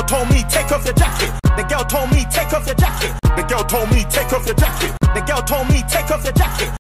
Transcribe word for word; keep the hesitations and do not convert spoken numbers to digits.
girl told me take off your jacket. The girl told me take off your jacket. The girl told me take off your jacket. The girl told me take off your jacket.